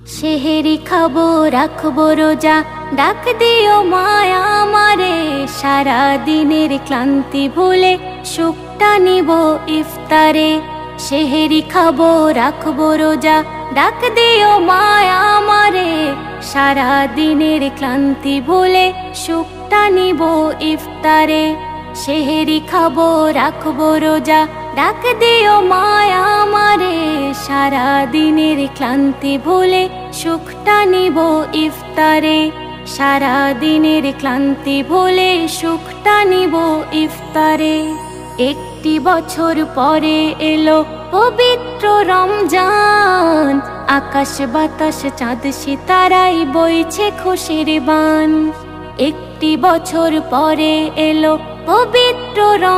সেহেরি খাবো রাখবো রোজা, ডাক দিও মায়া আমারে। সারা দিনের ক্লান্তি ভুলে সুখটা নিব ইফতারে। সেহেরি খাবো রাখবো রোজা, ডাক দিও মায়া আমারে। সারা দিনের ক্লান্তি ভুলে সুখটা নিব ইফতারে। সেহেরি খাবো রাখবো রোজা, ডাক দিও মায়া আমারে। সারা দিনের ক্লান্তি ভুলে সুখটা নিব ইফতারে। সারা দিনের ক্লান্তি ভুলে সুখটা নিব ইফতারে। একটি বছর পরে এলো পবিত্র রমজান। আকাশ বাতাস চাঁদ সিতারাই বইছে খুশির বান। একটি বছর পরে এলো পবিত্র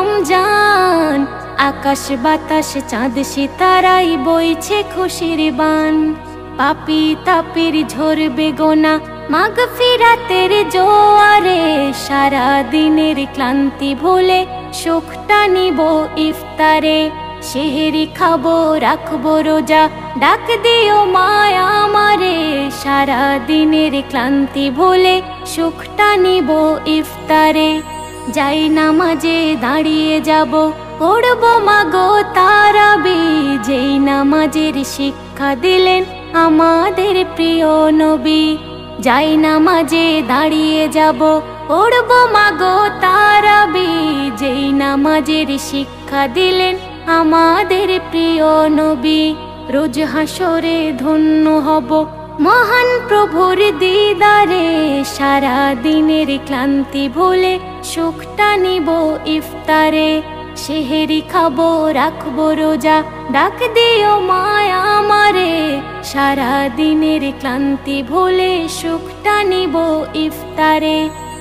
রমজান। আকাশ বাতাস চাঁদ সিতারাই বইছে খুশির বান। পাপী তাপির ঝরবে গোনা মাগফিরাতের জোয়ারে। সারা দিনের ক্লান্তি ভুলে সুখটা নিব ইফতারে। সেহেরি খাবো রাখবো রোজা, ডাক দিও মায়া আমারে। সারা দিনের ক্লান্তি ভুলে সুখটা নিব ইফতারে। যাই নামাজে দাঁড়িয়ে যাব, পড়বো মাগো তারাবি। যেই নামাজের শিক্ষা দিলেন আমাদের প্রিয় নবী। যাই নামাজে দাঁড়িয়ে যাব, পড়বো মাগো তারাবি। যেই নামাজের শিক্ষা দিলেন আমাদের প্রিয় নবী। রোজ হাসরে ধন্য হব মহান প্রভুর দিদারে। সারা দিনের ক্লান্তি ভুলে সুখটা নিব ইফতারে। সেহেরি খাবো রাখবো রোজা, ডাক দিও মায়া আমারে। সারা দিনের ক্লান্তি ভুলে সুখটা নিব ইফতারে।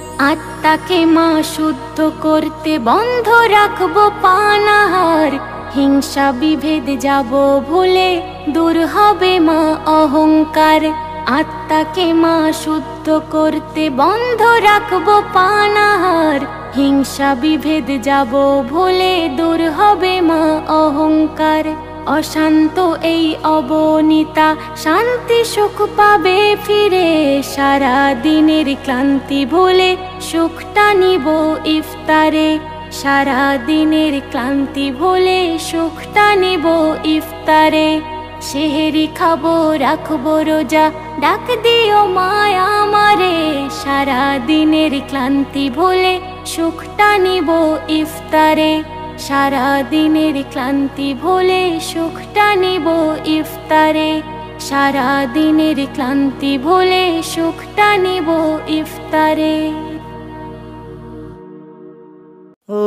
আত্মাকে মা শুদ্ধ করতে বন্ধ রাখবো পানাহার। হিংসা বিভেদ যাব ভুলে দূর হবে মা অহংকার। আত্মাকে মা শুদ্ধ করতে বন্ধ রাখবো পানাহার। হিংসা বিভেদ যাব ভুলে দূর হবে মা অহংকার। অশান্ত এই অবনীতা শান্তি সুখ পাবে ফিরে। সারা দিনের ক্লান্তি ভুলে সুখটা নিব ইফতারে। সারা দিনের ক্লান্তি ভুলে সুখটা নিব ইফতারে। সেহেরি খাবো রাখবো রোজা, ডাক দিও মায়া আমারে। সারা দিনের ক্লান্তি ভুলে সুখটা নিব ইফতারে। সারা দিনের ক্লান্তি ভুলে সুখটা নিব ইফতারে। সারা দিনের ক্লান্তি ভুলে সুখটা নিব ইফতারে। ও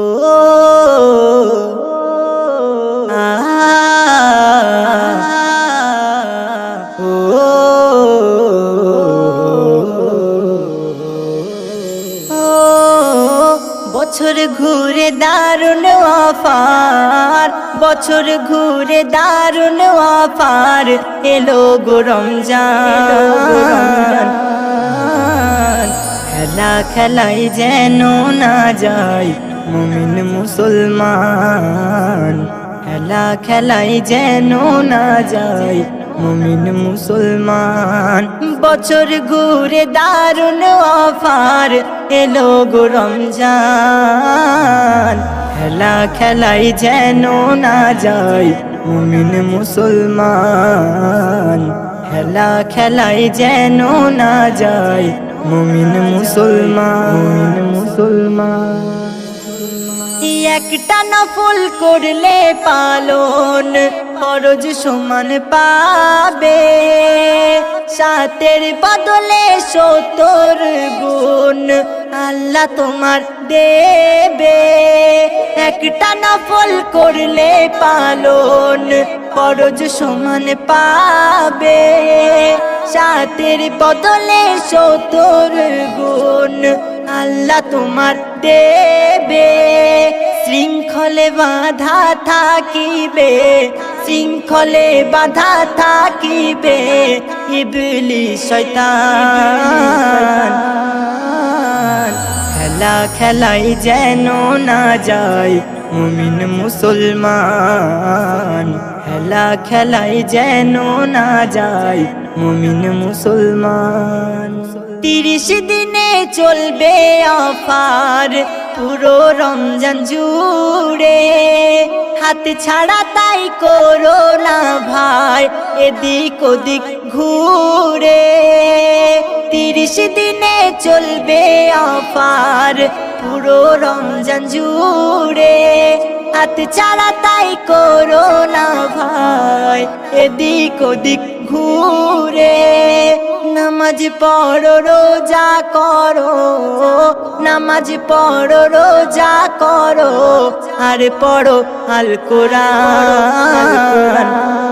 বছর ঘুরে দারুণ অফার, বছর ঘুরে দারুণ অফার। এলো গো রমজান। খেলা খেলাই যেন না যায় মুমিন মুসলমান। খেলা খেলাই যেন না যায় মুমিন মুসলমান। বছর ঘুরে দারুণ অফার। এলো গো রমজান। খেলা খেলাই যেন না যায় মুমিন মুসলমান। খেলা খেলাই যেন না যায় মুমিন মুসলমান। একটা নফল করলে পালন ফরজ সমান পাবে। সাতের বদলে 70 গুণ আল্লাহ তোমার দেবে। একটা নফল করলে পালন ফরজ সমান পাবে। সাতের বদলে 70 গুণ আল্লাহ তোমার দেবে। শৃঙ্খলে বাঁধা থাকিবে, শৃঙ্খলে বাঁধা থাকিবে ইবলিস শয়তান। খেলা খেলাই যেন না যায় মুমিন মুসলমান। হেলা খেলায় যেন না যায় মুমিন মুসলমান। 30 দিনে চলবে অফার পুরো রমজান জুড়ে, হাত ছাড়া তাই করো না ভাই এদিক ওদিক ঘুরে। 30 দিনে চলবে অফার পুরো রমজান জুড়ে, হাত ছাড়া তাই করো না ভাই এদিক ওদিক ঘুরে। নামাজ পড়ো রোজা করো, নামাজ পড়ো রোজা করো, আর পড়ো আল কোরআন।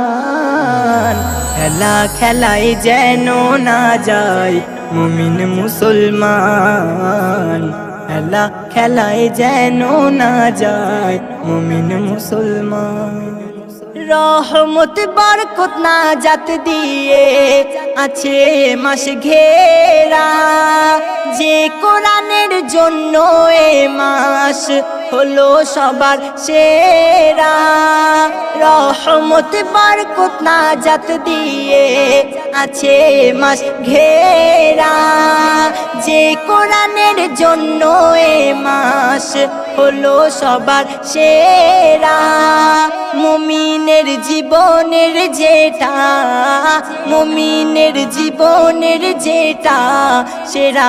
খেলা খেলায় যেন না যায় মুমিন মুসলমান, খেলা খেলায় যেন না যায় মুমিন মুসলমান। রহমত বরকত নাজাত দিয়ে আছে মাস ঘেরা, যে কোরআনের জন্য এ মাস হলো সবার সেরা। রহমত বরকত নাজাত দিয়ে আছে মাস ঘেরা, যে কোরআনের জন্য এ মাস হলো সবার সেরা। মুমিনের জীবনের যেটা, মুমিনের জীবনের যেটা সেরা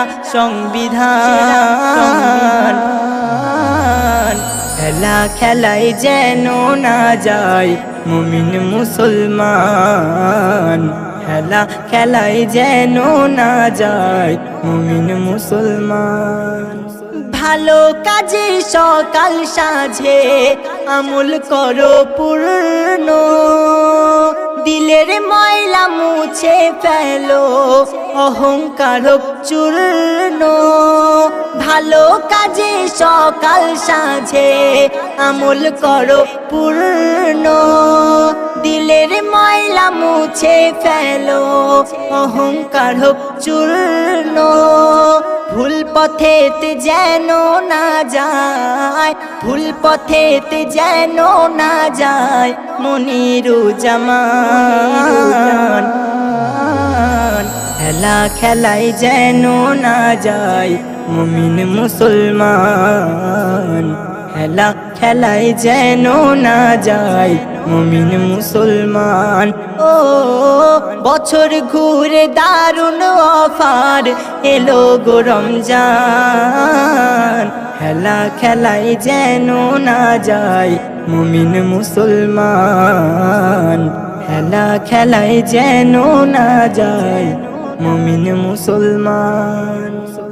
সংবিধান। খেলা খেলায় যেন না যায় মুমিন মুসলমান, খেলা খেলায় যেন না যায় মুমিন মুসলমান। ভালো কাজে সকাল সাঁঝে আমল করো পূর্ণ, দিলের ময়লা মুছে ফেলো অহংকার চূর্ণ। ভালো কাজে সকাল সাঁঝে আমল করো পূর্ণ, দিলের ময়লা মুছে ফেলো অহংকার চূর্ণ। ভুল পথেতে যেন না যায়, ভুল পথেতে যেন না যায় মনিরুজ্জামান। খেলা খেলায় যেন না যায় মুমিন মুসলমান, খেলা খেলায় যেন না যায় মুমিন মুসলমান। ও বছর ঘুরে দারুণ অফার এলো গো রমজান, খেলা খেলায় যেন না যায় মুমিন মুসলমান, খেলা খেলায় যেন না যায় মুমিন মুসলমান।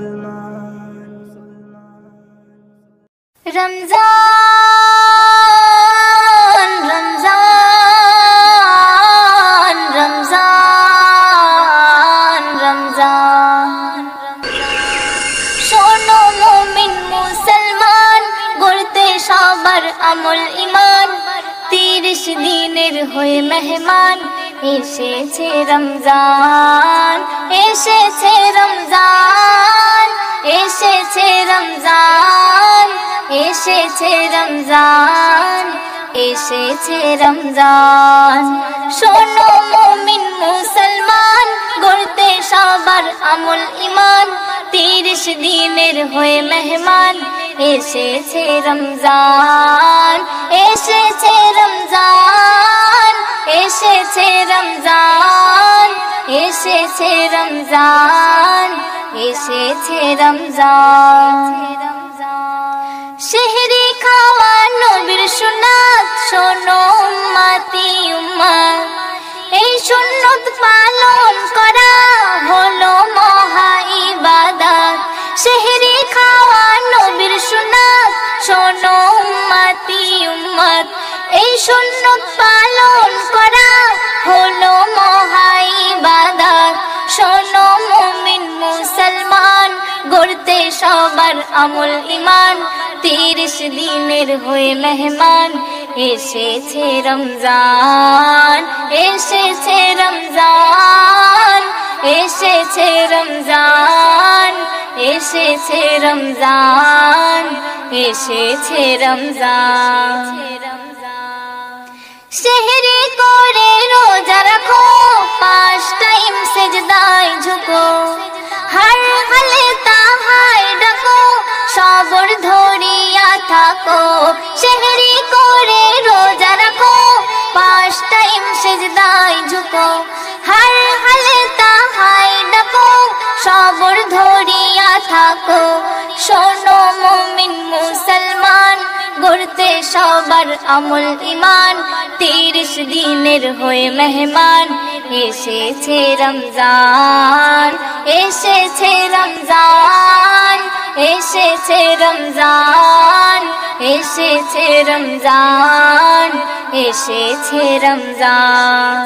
রমজান রমজান রমজান রমজান, শোনো মুমিন মুসলমান, গড়তে সবার আমল ইমান। 30 দিনের হয়ে মেহমান, এসেছে রমজান, এসেছে রমজান, এসেছে রমজান, এসেছে রমজান, এসেছে রমজান। শোনো মুমিন মুসলমান, গড়তে সবার আমল ইমান। 30 দিনের হয়ে মেহমান, এসেছে রমজান, এসেছে রমজান, এসেছে রমজান, এসেছে রমজান, এসেছে রমজান। সেহরি খাওয়া নবীর সুন্নাত, শোনো উম্মতি উম্মাত, এই সুন্নত পালন করা হলো মহা ইবাদত। সেহরি খাওয়া নবীর সুন্নাত, শোনো উম্মতি উম্মাত, এই সুন্নত পালন করা হলো মহা ইবাদত। শোনো মুমিন মুসলমান, গড়তে সবার আমল ইমান। 30 দিনের হয়ে মেহমান, এসেছে রমজান, এসেছে রমজান, এসেছে রমজান, এসেছে রমজান, এসেছে রমজান। সেহরি করে রোজা রাখো, 5 টাইম সেজদায় ঝুঁকো, হর হালে তাহায় ডাকো, সবর ধরিয়া থাকো। সেহরি করে রোজা রাখো, 5 টাইম সেজদায় ঝুঁকো, হর হালে তাহায় ডাকো, সবর ধরিয়া থাকো। শোনো মুমিন মুসলমান, গড়তে সবার আমল ইমান, 30 দিনের হয়ে মেহমান, এসেছে রমজান, এসেছে রমজান, এসেছে রমজান, এসেছে রমজান, এসেছে রমজান।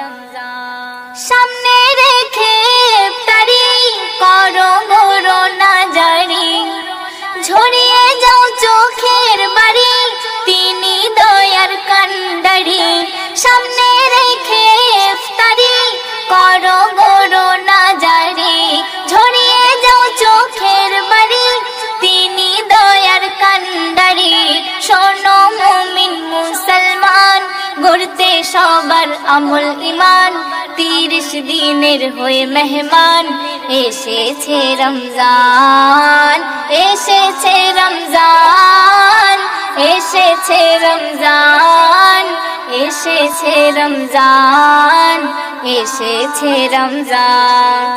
সামনে রেখে ইফতারি করো গরো না জারি, ঝরিয়ে যাও চোখের বাড়ি, তিনি দয়ার কান্ডারি। সামনে রেখে ইফতারি করো গরো না জারি, ঝরিয়ে যাও চোখের বাড়ি, তিনি দয়ার কান্ডারি। শোনো মুমিন মুসলমান, গড়তে সবার আমল ইমান, 30 দিনের হয়ে মেহমান, এসেছে রমজান, এসেছে রমজান, এসেছে রমজান, এসেছে রমজান, এসেছে রমজান।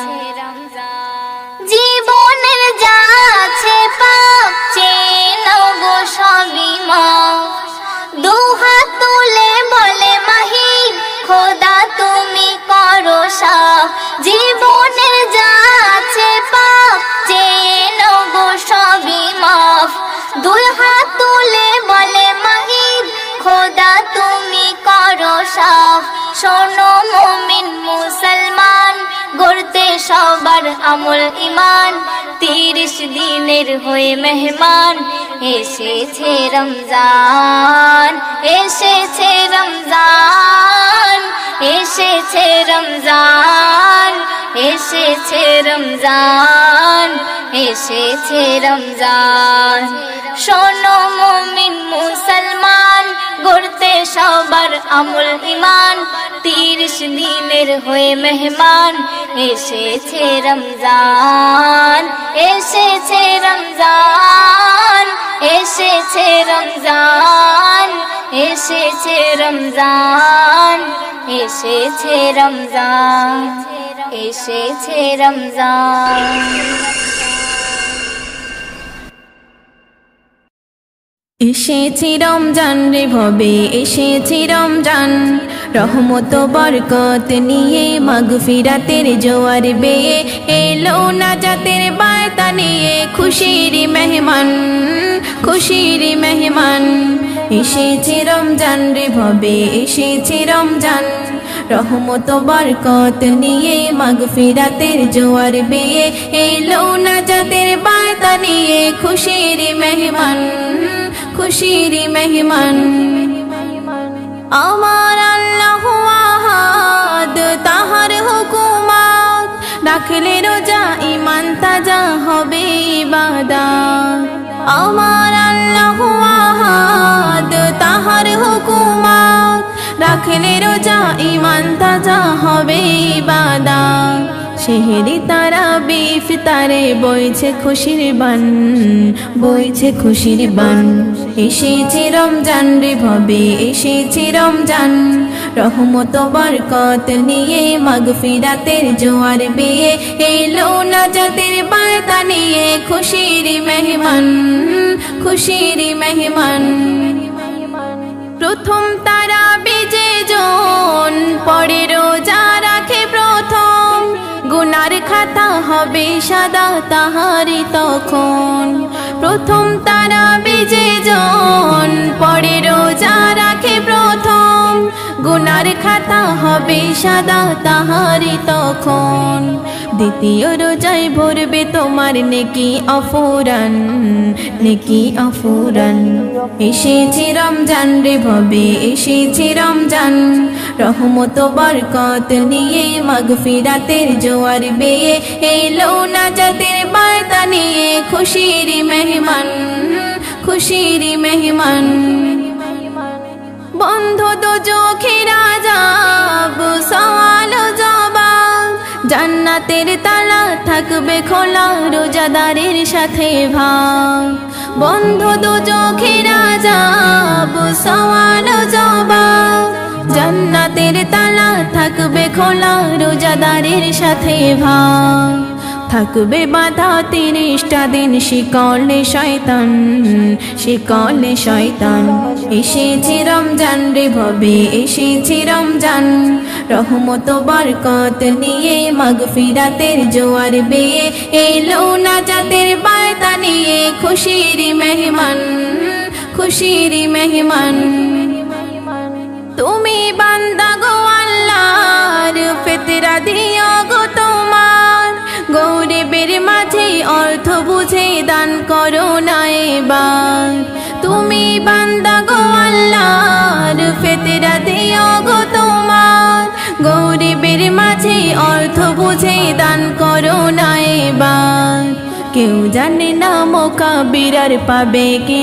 জীবনের যা আছে পাপ, চেয়ে নাও গো সবই মাপ, দুহাত তুলে বলে মাহির, খোদা তুমি করো সাফ। জীবনের যা আছে পাপ, চেয়ে নাও গো সবই মাফ, 2 হাত তুলে বলে মাহির, খোদা তুমি করো সাফ। শোনো মুমিন মুসলমান, গড়তে সবার আমল ইমান, 30 দিনের হয়ে মেহমান, এসেছে রমজান, এসেছে রমজান, এসেছে রমজান, এসেছে রমজান, এসেছে রমজান। শোনো মুমিন মুসলমান, গড়তে সবার আমল ইমান, 30 দিনের হয়ে মেহমান, এসেছে রমজান, এসেছে রমজান, এসেছে রমজান, এসেছে রমজান, এসেছে রমজান, এসেছে রমজান। এসেছে রমজান রে ভবে, এসেছে রমজান, রহমত বরকত নিয়ে, মাগফিরাতের জোয়ার বেয়ে, এলো নাজাতের বার্তা নিয়ে, খুশির মেহমান, খুশির মেহমান। এসেছে রমজান রে ভবে, এসেছে রমজান, রহমত বরকত নিয়ে, মাগফিরাতের জোয়ার বেয়ে, এলো নাজাতের বার্তা নিয়ে, খুশির মেহমান, খুশির মেহমান। আমার আল্লাহ আহাদ, তাহার হুকুমত, রাখলে রোজা ঈমান তাজা হবে ইবাদত। আমার আল্লাহ আহাদ, তাহার হুকুমত, রাখলে রোজা ঈমান তাজা হবে ইবাদত। সেহরি তারাবি ইফতারে বইছে খুশির বান, বইছে খুশির বান। এসেছে রমজান রে ভবে, এসেছে রমজান, রহমত বরকত নিয়ে, মাগফিরাতের জোয়ার বেয়ে, এলো নাজাতের বার্তা নিয়ে, খুশির মেহমান, খুশির মেহমান। প্রথম তারাবি যে জন পড়ে রোজা রাখে প্রথম, গুনার খাতা হবে সাদা তাহারি তখন। প্রথম তারাবি যে জন পড়ে রোজা রাখে প্রথম, গুনার খাতা হবে সাদা তাহারি তখন। দ্বিতীয় রোজায় ভরবে তোমার নেকি অফুরান, নেকি অফুরান। এসেছে রমজান রে ভবে, এসেছে রমজান, রহমত বরকত নিয়ে, মাগফিরাতের জোয়ার বেয়ে, এলো নাজাতের বার্তা নিয়ে, খুশির মেহমান, খুশির মেহমান। বন্ধ দোজখের আযাব সওয়াল জবাব জান্নাতের তালা থাকবে খোলা রোজাদারের সাথে ভাগ বন্ধ দোজখের আযাব সওয়াল জবাব জান্নাতের তালা থাকবে খোলা রোজাদারের সাথে ভাগ থাকবে বাধা 30টা দিন শিকলে শয়তান এসেছে রমজান রে ভবে এসেছে রমজান রহমত বরকত নিয়ে মাগফিরাতের জোয়ার বেয়ে এলো নাজাতের বার্তা নিয়ে খুশির মেহমান তুমি বান্দা গো আল্লাহর ফিতরা দিও গো তোমার গরিবের মাঝে অর্থ বুঝে দান করো না এবার তুমি বান্দা গো আল্লাহর ফিতরা দিও গো তোমার গরিবের মাঝে অর্থ বুঝে দান করো না এবার কেউ জানে না মোকাবিরার পাবে কি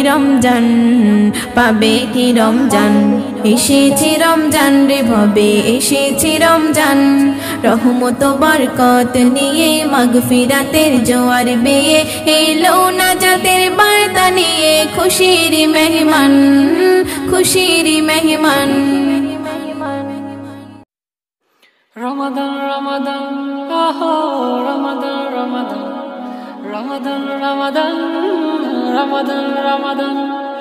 রমজান এসেছে রমজান রে ভবে এসেছে রমজান রহমত বরকত নিয়ে মাগফিরাতের জোয়ার বেয়ে এলো নাজাতের বার্তা নিয়ে খুশির মেহমান রমাদান রমাদান আহো রমাদান রমাদান রমাদান রমাদান রমাদান রমাদান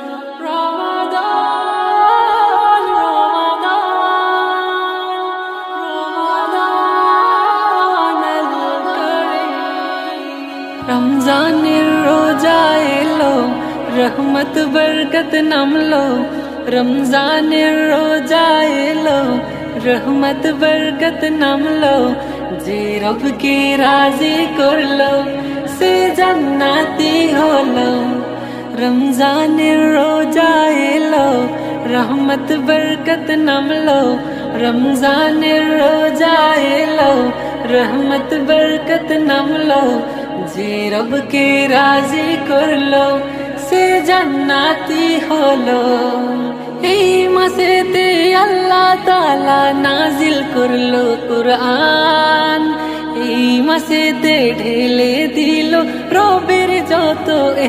রমজানের রোজা এলো রহমত বরকত নামলো রমজানের রোজা এলো রহমত বরকত নামলো যে রবকে রাজি করলো সে জান্নাতি হলো রমজানের রোজা এলো রহমত বরকত নামলো রমজানের রোজা এলো রহমত বরকত নামলো যে রবকে রাজি করলো সে জান্নাতি হলো এই মাসেতে আল্লাহ তাআলা নাজিল করলো কুরআন এই মাসেতে ঢেলে দিল রবের যত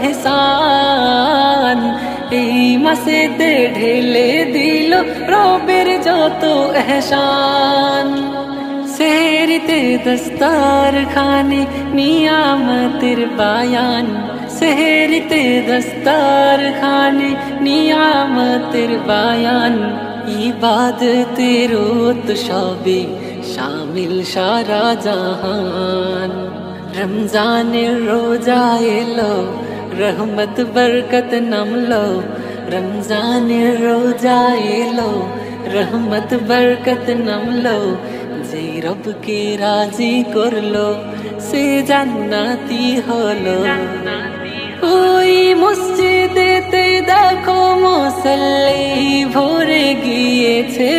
ইহসান এই মাসেতে ঢেলে দিল রবের যত ইহসান সেহরিতে দস্তার খানে নিয়ামতের বায়ান সেহরিতে দস্তার খানে নিয়ামতের বায়ান ইবাদতের উৎসবে শামিল সারা জাহান রমজানের রোজা এলো রহমত বরকত নামলো রমজানের রোজা এলো রহমত বরকত নামলো যে রবকে রাজি করলো সে জান্নাতি হলো ওই মসজিদেতে দেখো মুসল্লি ভরে গিয়েছে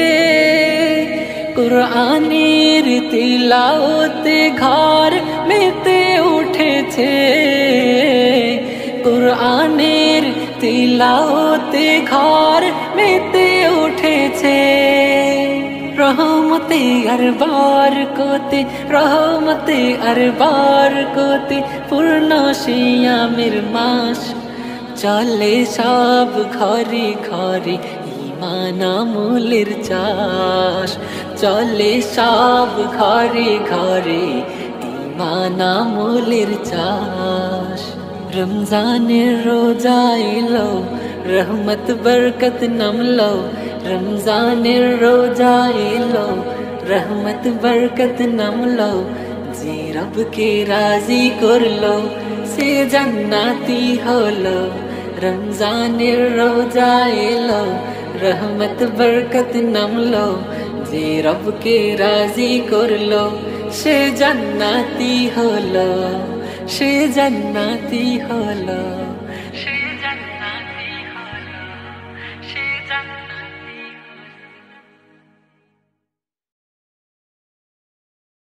কুরআনের তিলাওতে ঘর মেতে উঠেছে কুরআনের তিলাওতে ঘর মেতে উঠেছে রহমতে আর বারকতে পূর্ণ সিয়ামের মাস চলে সব ঘরে ঘরে ঈমান আমলের চাষ চলে সব ঘরে ঘরে ঈমান আমলের চাষ রমজানের রোজা এলো রহমত বরকত নামলো রমজানের রোজা এলো রহমত বরকত নামলো যে রবকে রাজি করলো সে জান্নাতি হলো রমজানের রোজা এলো রহমত বরকত নামলো যে রবকে রাজি করলো সে জান্নাতি হলো